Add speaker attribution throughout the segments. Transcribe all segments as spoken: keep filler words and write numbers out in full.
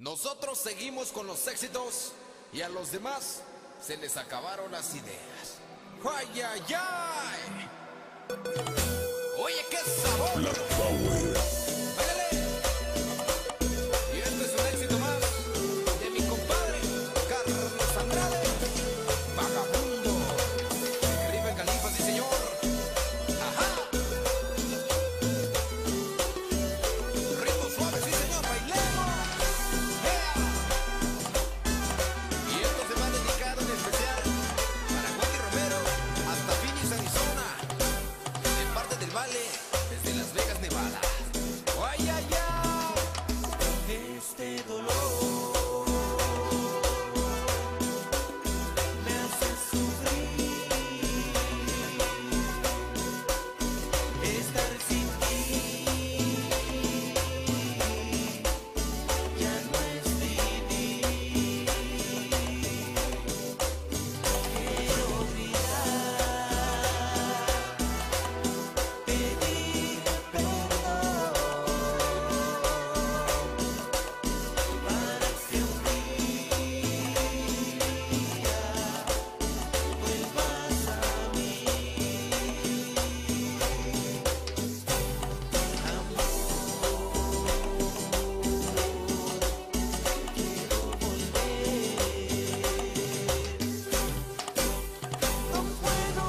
Speaker 1: Nosotros seguimos con los éxitos y a los demás se les acabaron las ideas. ¡Ay, ay, ay! Oye, qué sabor.
Speaker 2: Black Power.
Speaker 1: ¡Báilale! Y este es un éxito más de mi compadre Carlos Andrade, Vagabundo. Caribe Califa, sí señor. Ajá. Ritmo suave, sí señor, bailemos. Yeah. Y esto se va dedicado en especial para Juan y Romero hasta Phoenix, Arizona, de parte del Vale, desde Las Vegas, Nevada. ¡Ay, ay, ay!
Speaker 3: Este dolor me hace sufrir, estar sin ti ya no es vivir. Quiero olvidar, pedir perdón para que un día vuelvas a mí. Amor, quiero volver. No puedo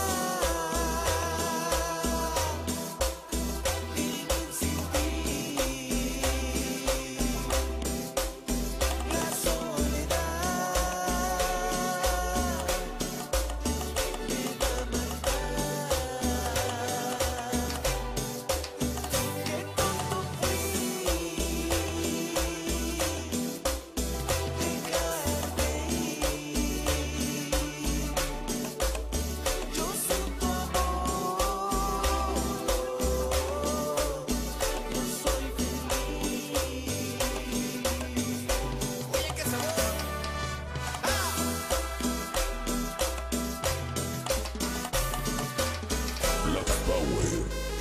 Speaker 3: más vivir sin ti. La soledad me va a matar. Qué tonto fui dejarte ir. Yo siento amor, no soy feliz.
Speaker 1: Oye, qué sabor. ¡Ah!
Speaker 2: Black Power.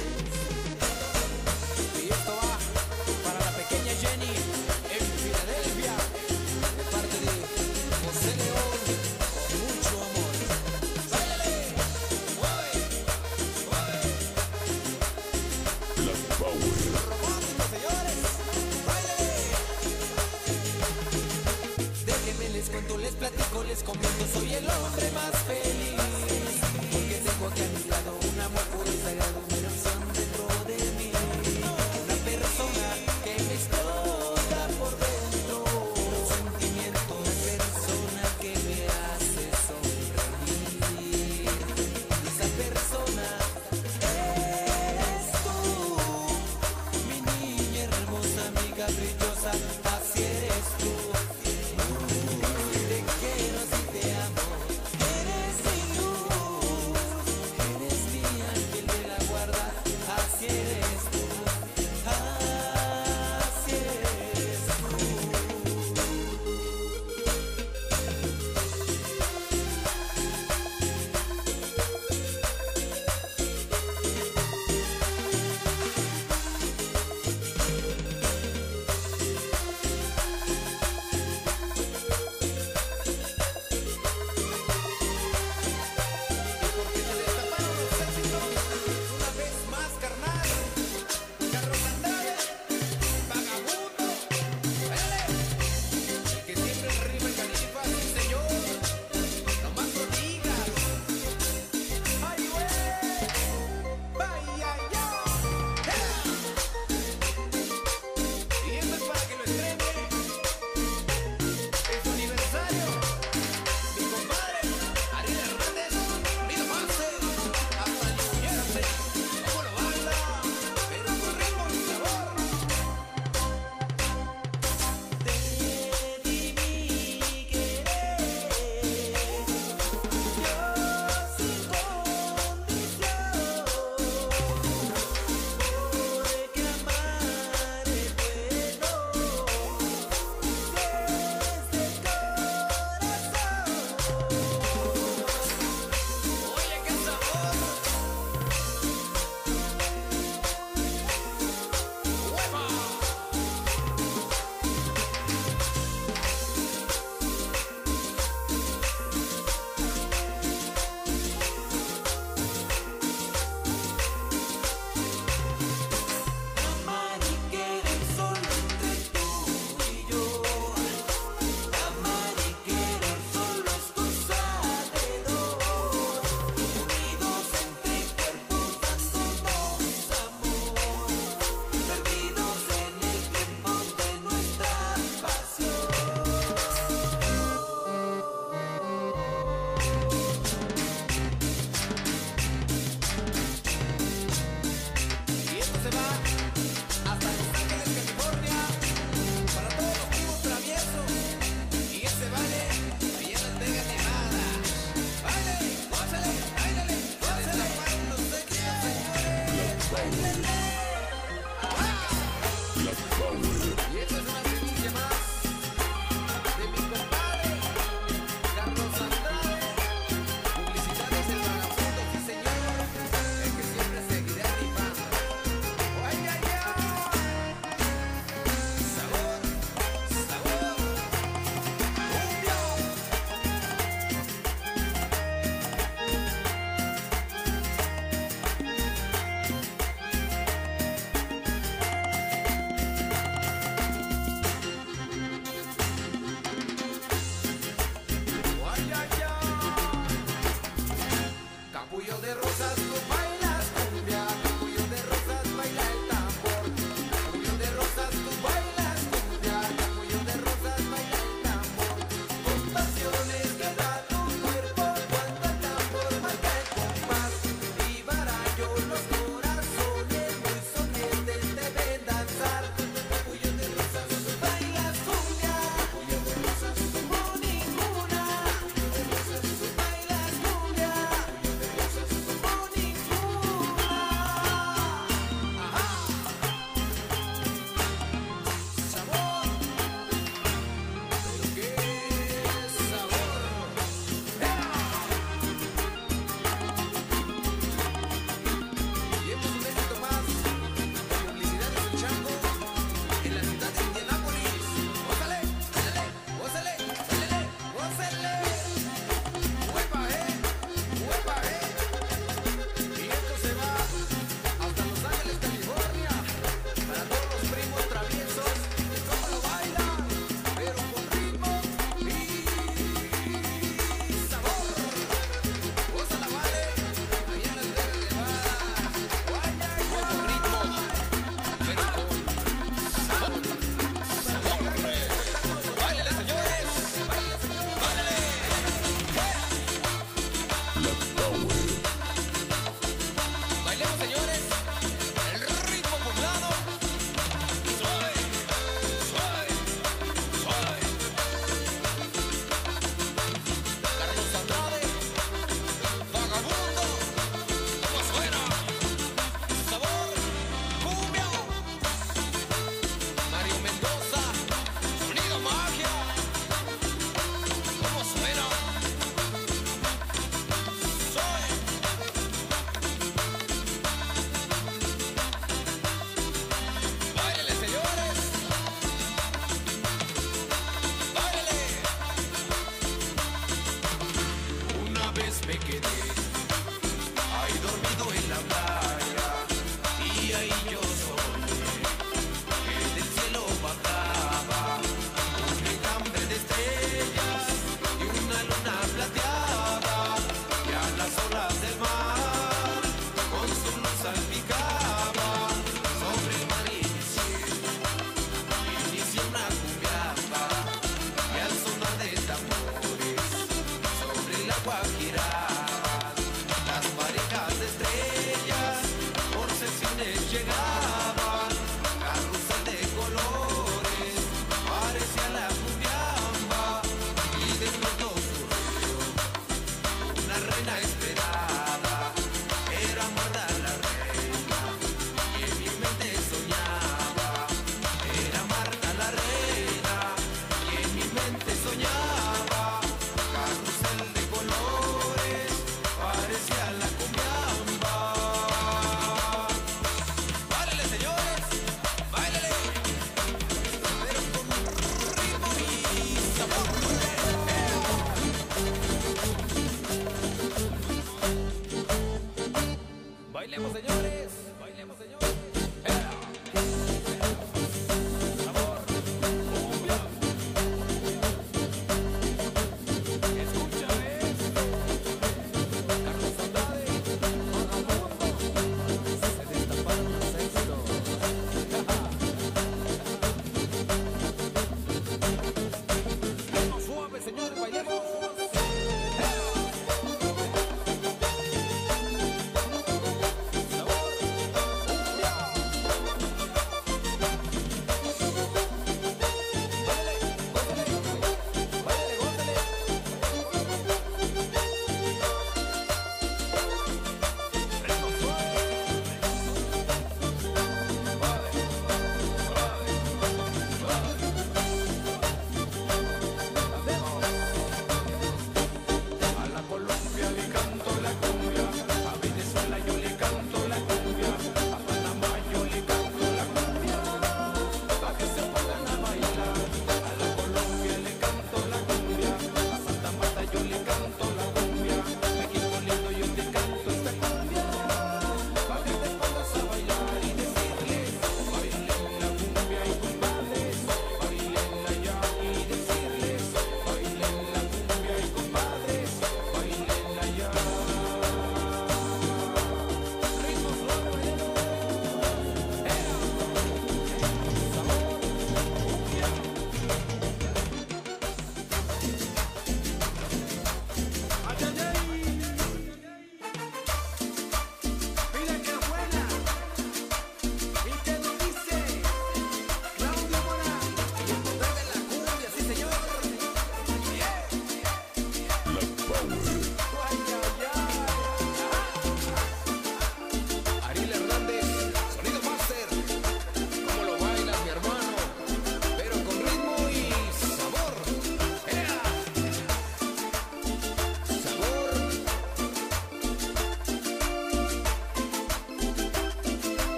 Speaker 1: Y esto va para la pequeña Jenny en Filadelfia, de parte de José León, con mucho amor. ¡Báilale! ¡Uy! ¡Uy!
Speaker 2: Black Power.
Speaker 1: ¡Románticos, señores! ¡Báilale! Déjenme les cuento, les platico, les comento, soy el hombre más feliz, porque tengo aquí a mi lado un amor puro y sagrado, una opción dentro de mí, una persona que me explota por dentro, un sentimiento, una persona que me hace sonreír, y esa persona eres tú, mi niña hermosa, mi caprichosa, así eres tú. Te quiero, así te amo. Eres mi luz, eres mi ángel de la guarda. Así eres tú, así eres tú.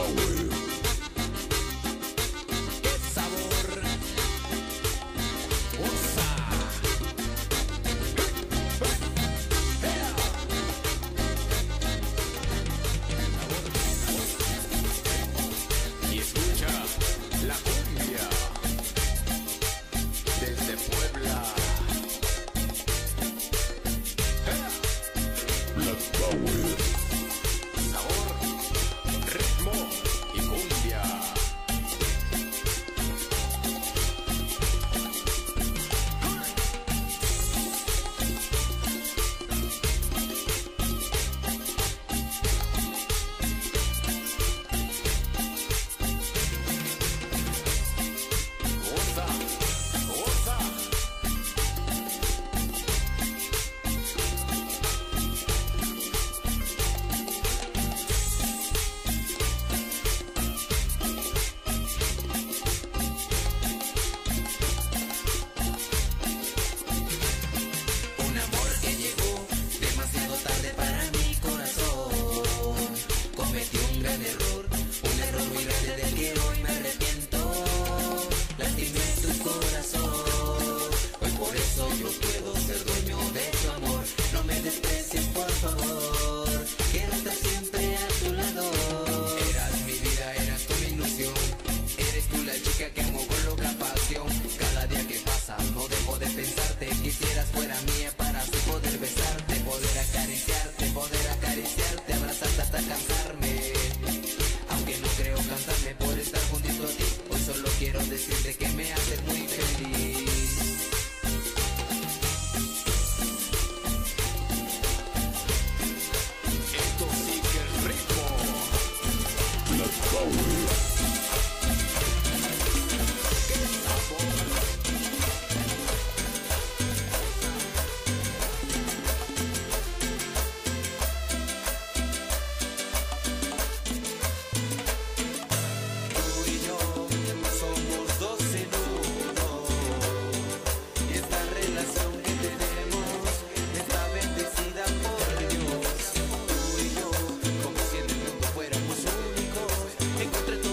Speaker 2: Power.
Speaker 1: ¡Qué sabor! ¡Osa! Y escucha la cumbia desde Puebla.
Speaker 2: Black Power.
Speaker 1: Sabor, ritmo y cumbia. Osa, osa. Un amor que llegó demasiado tarde para mi corazón. Cometí un gran error, un error muy grande del que hoy me arrepiento. Lastimé tu corazón, hoy por eso yo puedo ser dueño de tu amor. No me desprecies, por favor, quiero estar siempre a tu lado. Eras mi vida, eras tu ilusión, eres tú la chica que amo con loca pasión. Cada día que pasa no dejo de pensarte, quisieras fuera mía para así poder besarte, poder acariciarte, poder acariciarte, abrazarte hasta cansarme. Aunque no creo cansarme por estar juntito a ti, hoy solo quiero decirte que me haces muy feliz. Esto sí que es ritmo.
Speaker 2: Black Power.
Speaker 1: ¡Qué sabor! Tú y yo somos dos en uno, y esta relación que tenemos está bendecida por Dios. Tú y yo, como si en el mundo fuéramos únicos, encontré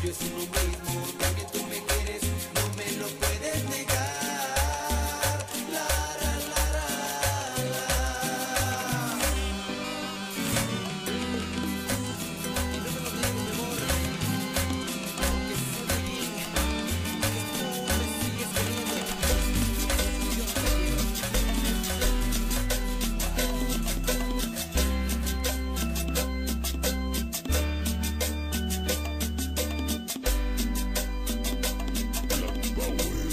Speaker 1: yo es uno mismo, también tú me quieres, no me lo puedes negar. La, la, la, la, la. Y no me lo digo, mi amor, aunque sé muy bien que tú me sigues queriendo. Yo te quiero.
Speaker 2: Black Power.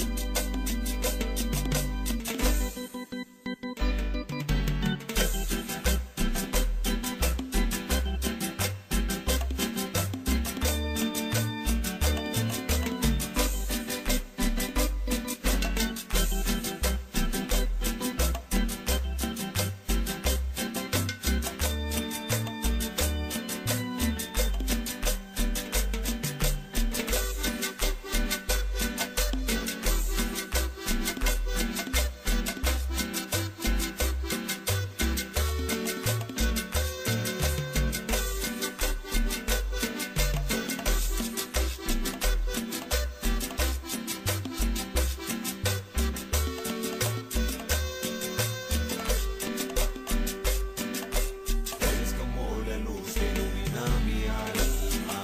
Speaker 1: Eres como la luz que ilumina mi alma.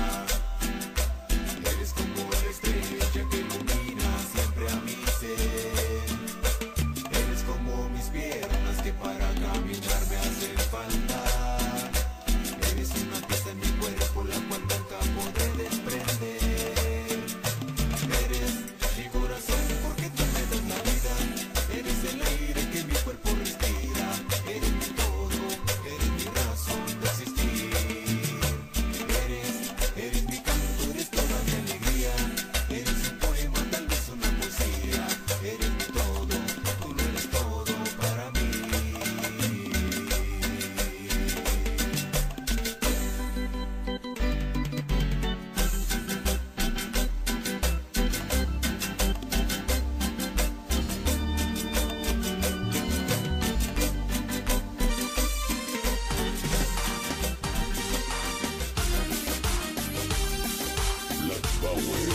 Speaker 1: Eres como la estrella que ilumina siempre a mi ser. Eres como mis piernas que para caminar me hacen falta. Eres una pieza en mi cuerpo la cual nunca podré desprender. Eres mi corazón porque tú me das la vida. Eres el aire que mi cuerpo respira. Eres mi todo, eres mi razón de existir. Eres, eres mi canto, eres toda mi alegría. Eres un poema, tal vez una poesía. Eres mi todo, tú lo eres todo para mí.
Speaker 2: Black Power.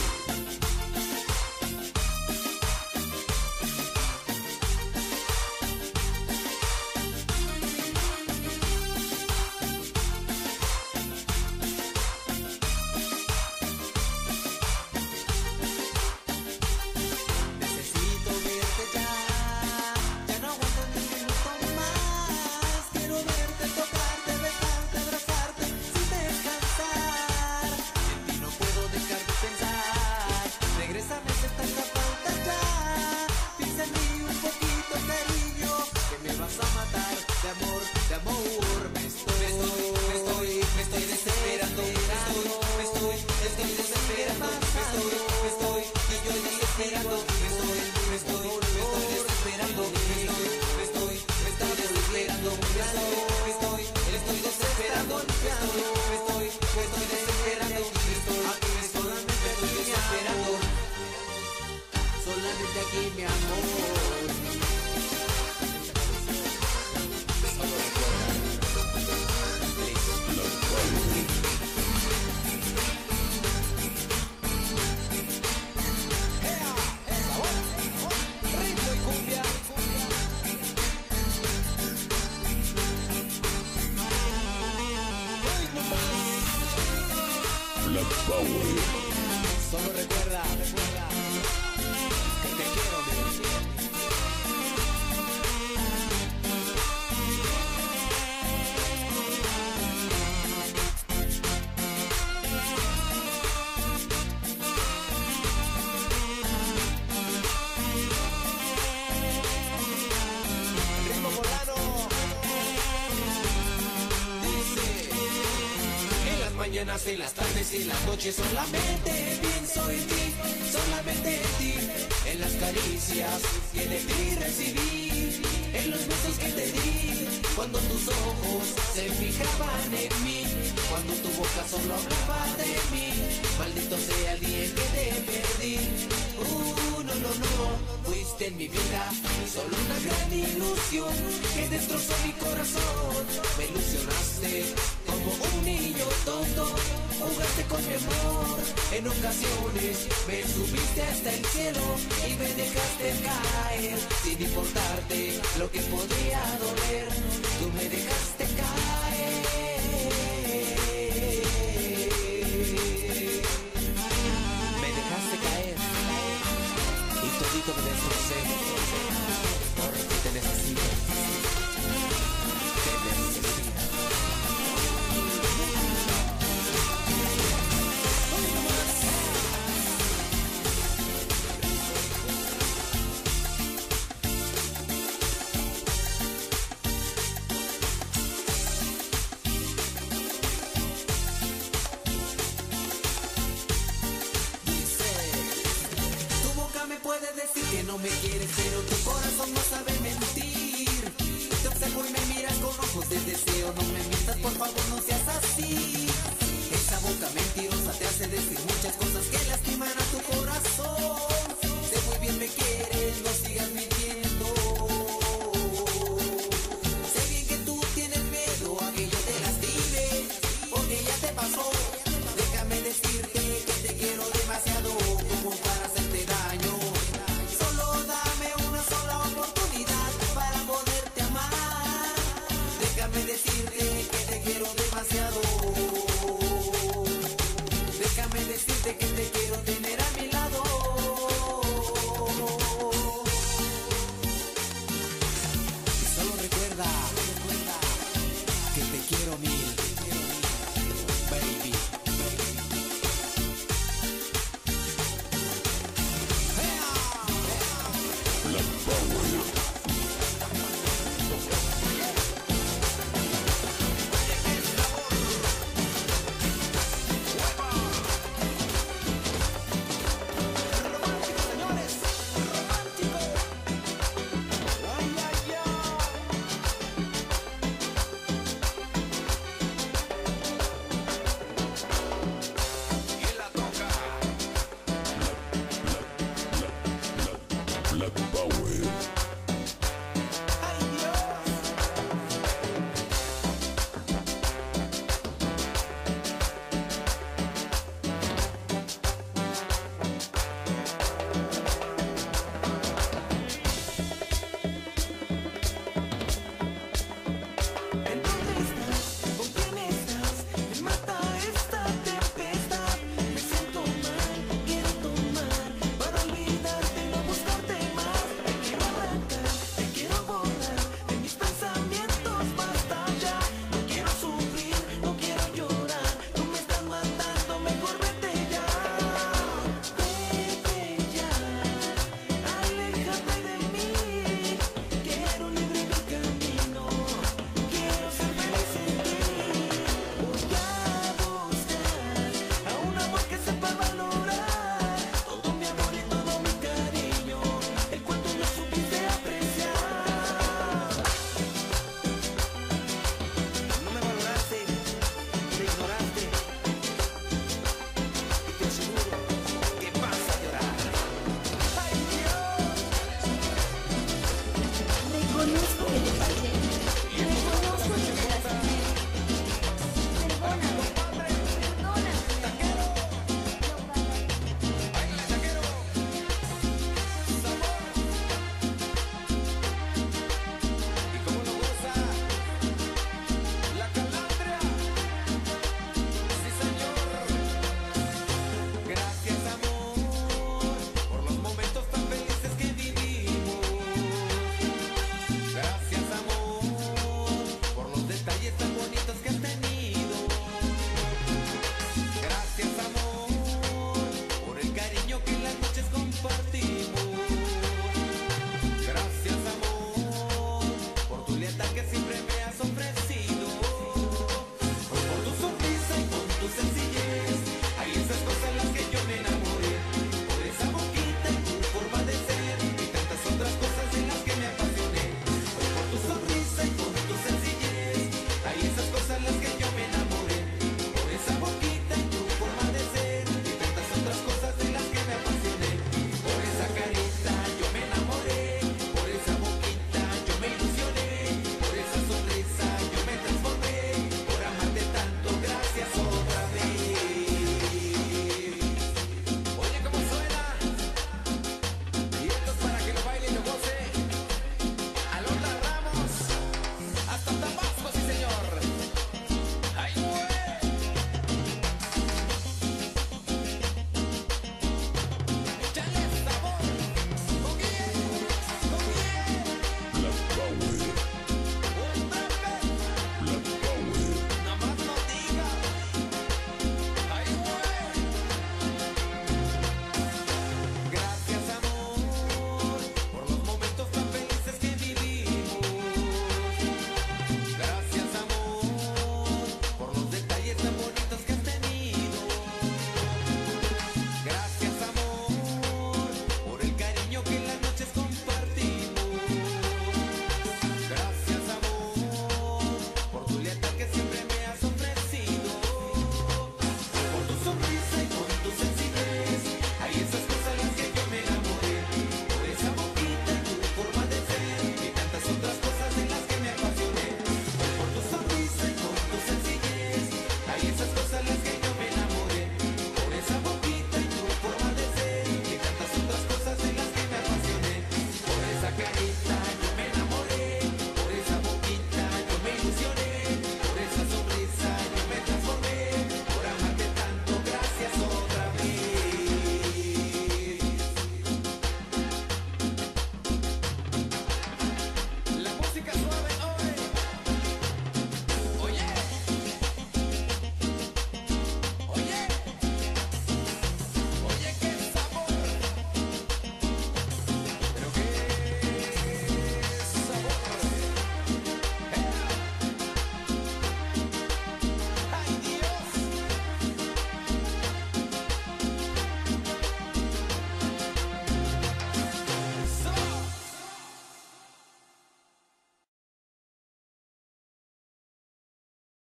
Speaker 1: Necesito verte ya, ya no aguanto ni un minuto más. Quiero verte, tocarte, besarte, abrazarte sin descansar. En ti no puedo dejar de pensar. Regrésame si estás a falta ya. Piensa en mí un poquito, cariño, que me vas a matar de amor, de amor. Me estoy, me estoy, me estoy, me estoy desesperando. Me estoy, me estoy, estoy desesperando. Me estoy, me estoy, y yo desesperando. Me estoy, me estoy, me estoy desesperando. Me estoy, me estoy, me estoy desesperando. Me estoy, me estoy, estoy desesperando. Me estoy, me estoy, me estoy desesperando. Me estoy, me estoy, me estoy desesperando. Solamente aquí, mi amor. Solo recuerda.
Speaker 2: Black Power.
Speaker 1: Ritmo y cumbia.
Speaker 2: Black Power.
Speaker 1: Solo recuerda, recuerda que te quiero, mi vida. Ritmo Molano dice: en las mañanas, en las tardes y en las noches solamente pienso en ti, solamente en ti. En las caricias que de ti recibí, en los besos que te di, cuando tus ojos se fijaban en mí, cuando tu boca solo hablaba de mí. Maldito sea el día en que te perdí. Uh, no, no, no, fuiste en mi vida solo una gran ilusión que destrozó mi corazón. Me ilusionaste como un niño tonto. jugaste con mi amor. En ocasiones me subiste hasta el cielo y me dejaste caer. Sin importarte lo que podría doler, tú me dejaste caer. Me dejaste caer y todito me destrocé.